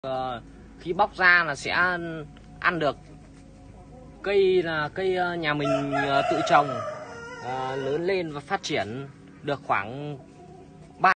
Khi bóc ra là sẽ ăn được. Cây là cây nhà mình tự trồng, lớn lên và phát triển được khoảng